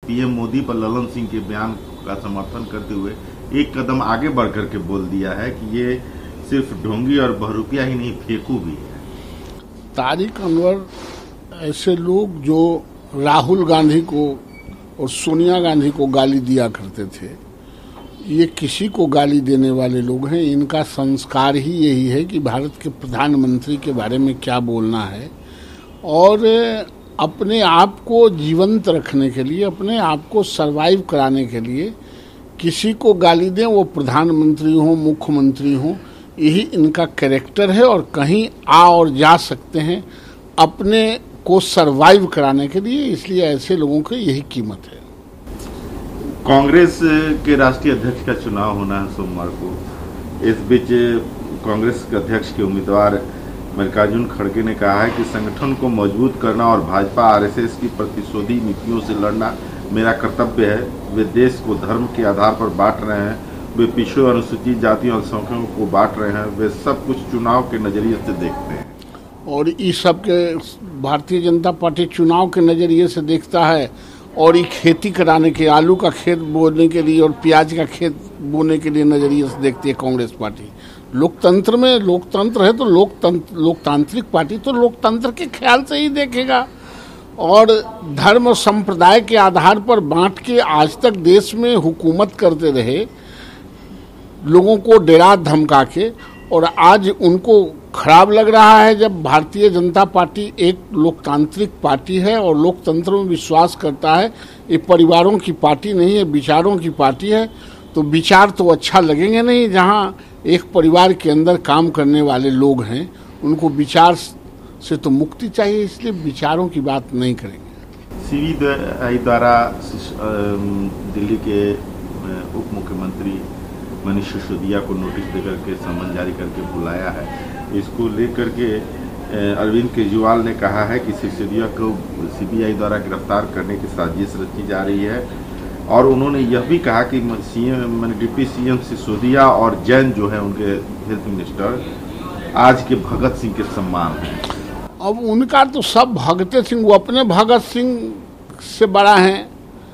PM Modi पर ललन सिंह के बयान का समर्थन करते हुए एक कदम आगे बढ़ करके बोल दिया है कि ये सिर्फ ढोंगी और बहरूपिया ही नहीं, फेंकू भी है। तारिक अनवर ऐसे लोग जो राहुल गांधी को और सोनिया गांधी को गाली दिया करते थे, ये किसी को गाली देने वाले लोग हैं। इनका संस्कार ही यही है कि भारत के प्रधानमंत्री के बारे में क्या बोलना है, और अपने आप को जीवंत रखने के लिए, अपने आप को सरवाइव कराने के लिए किसी को गाली दें, वो प्रधानमंत्री हो, मुख्यमंत्री हो, यही इनका कैरेक्टर है। और कहीं आ और जा सकते हैं अपने को सरवाइव कराने के लिए, इसलिए ऐसे लोगों की यही कीमत है। कांग्रेस के राष्ट्रीय अध्यक्ष का चुनाव होना है सोमवार को। इस बीच कांग्रेस के अध्यक्ष के उम्मीदवार मल्लिकार्जुन खड़गे ने कहा है कि संगठन को मजबूत करना और भाजपा आरएसएस की प्रतिशोधी नीतियों से लड़ना मेरा कर्तव्य है। वे देश को धर्म के आधार पर बांट रहे हैं, वे पिछड़ों, अनुसूचित जातियों और अल्पसंख्यकों को बांट रहे हैं। वे सब कुछ चुनाव के नजरिए से देखते हैं, और इस सब के भारतीय जनता पार्टी चुनाव के नजरिए से देखता है। और ये खेती कराने के, आलू का खेत बोने के लिए और प्याज का खेत बोने के लिए नजरिए से देखती है कांग्रेस पार्टी। लोकतंत्र में, लोकतंत्र है तो लोकतांत्रिक पार्टी तो लोकतंत्र के ख्याल से ही देखेगा। और धर्म और संप्रदाय के आधार पर बांट के आज तक देश में हुकूमत करते रहे, लोगों को डरा धमका के, और आज उनको खराब लग रहा है जब भारतीय जनता पार्टी एक लोकतांत्रिक पार्टी है और लोकतंत्र में विश्वास करता है। ये परिवारों की पार्टी नहीं है, विचारों की पार्टी है। तो विचार तो अच्छा लगेंगे नहीं, जहां एक परिवार के अंदर काम करने वाले लोग हैं, उनको विचार से तो मुक्ति चाहिए, इसलिए विचारों की बात नहीं करेंगे। सीबीआई द्वारा दिल्ली के उप मुख्यमंत्री मनीष सिसोदिया को नोटिस देकर के समन जारी करके बुलाया है। इसको लेकर के अरविंद केजरीवाल ने कहा है कि सिसोदिया को सीबीआई द्वारा गिरफ्तार करने की साजिश रची जा रही है, और उन्होंने यह भी कहा कि डिप्टी सीएम सिसोदिया और जैन जो है उनके हेल्थ मिनिस्टर आज के भगत सिंह के सम्मान हैं। अब उनका तो सब भगत सिंह, वो अपने भगत सिंह से बड़ा हैं।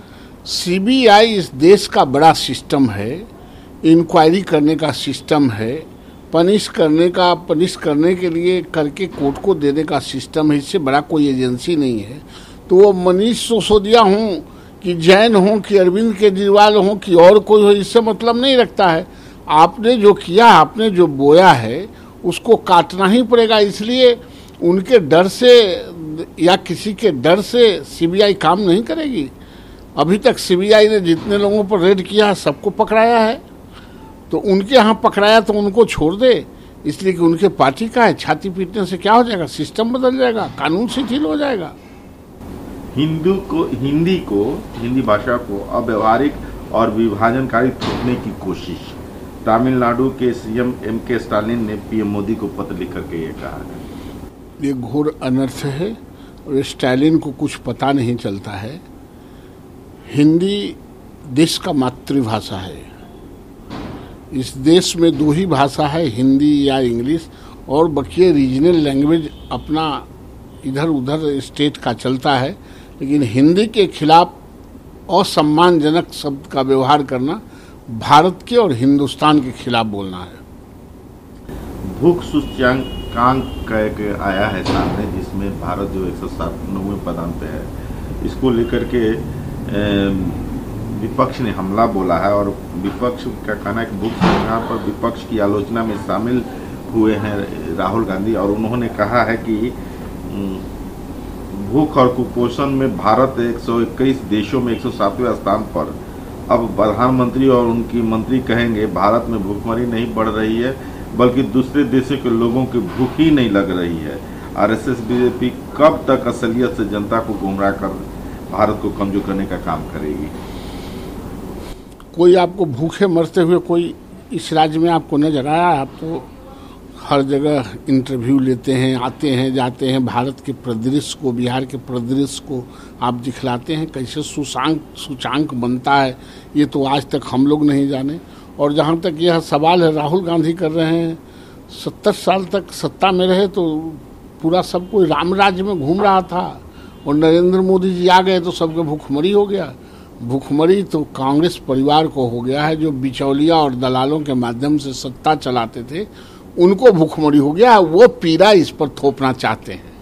सीबीआई इस देश का बड़ा सिस्टम है, इंक्वायरी करने का सिस्टम है, पनिश करने के लिए करके कोर्ट को देने का सिस्टम है। इससे बड़ा कोई एजेंसी नहीं है। तो वो मनीष सिसोदिया हों कि जैन हों कि अरविंद केजरीवाल हों कि और कोई हो, इससे मतलब नहीं रखता है। आपने जो किया, आपने जो बोया है, उसको काटना ही पड़ेगा। इसलिए उनके डर से या किसी के डर से सीबीआई काम नहीं करेगी। अभी तक सीबीआई ने जितने लोगों पर रेड किया है सबको पकड़ाया है, तो उनके यहाँ पकड़ाया तो उनको छोड़ दे, इसलिए कि उनके पार्टी का है। छाती पीटने से क्या हो जाएगा? सिस्टम बदल जाएगा, कानून शिथिल हो जाएगा। हिंदी भाषा को अव्यवहारिक और विभाजनकारी थोपने की कोशिश। तमिलनाडु के सीएम एमके स्टालिन ने पीएम मोदी को पत्र लिख करके ये कहा है। ये घोर अनर्थ है और स्टालिन को कुछ पता नहीं चलता है। हिंदी देश का मातृभाषा है। इस देश में दो ही भाषा है, हिंदी या इंग्लिश, और बाकी रीजनल लैंग्वेज अपना इधर उधर स्टेट का चलता है। लेकिन हिंदी के खिलाफ असम्मानजनक शब्द का व्यवहार करना भारत के और हिंदुस्तान के खिलाफ बोलना है। भूख सूचकांक आया है सामने, जिसमें भारत जो 197वें पदान पे है, इसको लेकर के विपक्ष ने हमला बोला है। और विपक्ष का कहना है कि भूख सूचकांक पर विपक्ष की आलोचना में शामिल हुए हैं राहुल गांधी, और उन्होंने कहा है कि भूख और कुपोषण में भारत 121 देशों में 107वें स्थान पर। अब प्रधानमंत्री और उनकी मंत्री कहेंगे भारत में भूखमरी नहीं बढ़ रही है, बल्कि दूसरे देशों के लोगों की भूख ही नहीं लग रही है। आरएसएस बीजेपी कब तक असलियत से जनता को गुमराह कर भारत को कमजोर करने का काम करेगी? कोई आपको भूखे मरते हुए कोई इस राज्य में आपको नजर आया? आप तो हर जगह इंटरव्यू लेते हैं, आते हैं जाते हैं, भारत के परिदृश्य को, बिहार के परिदृश्य को आप दिखलाते हैं। कैसे सूचांक बनता है ये तो आज तक हम लोग नहीं जाने। और जहाँ तक यह सवाल है राहुल गांधी कर रहे हैं, 70 साल तक सत्ता में रहे तो पूरा सब कोई राम राज्य में घूम रहा था, और नरेंद्र मोदी जी आ गए तो सबके भूखमरी हो गया। भुखमरी तो कांग्रेस परिवार को हो गया है, जो बिचौलिया और दलालों के माध्यम से सत्ता चलाते थे उनको भुखमरी हो गया। वो पीड़ा इस पर थोपना चाहते हैं।